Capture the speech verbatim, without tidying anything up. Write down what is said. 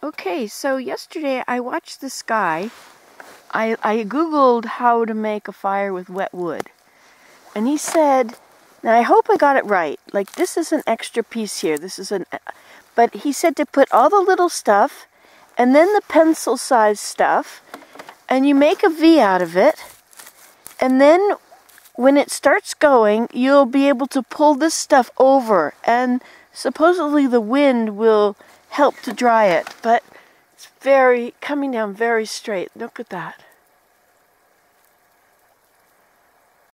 Okay, so yesterday I watched this guy. I, I googled how to make a fire with wet wood. And he said, now I hope I got it right. Like, this is an extra piece here. This is an, but he said to put all the little stuff and then the pencil-sized stuff, and you make a V out of it. And then when it starts going, you'll be able to pull this stuff over, and supposedly the wind will help to dry it, but it's very, coming down very straight. Look at that.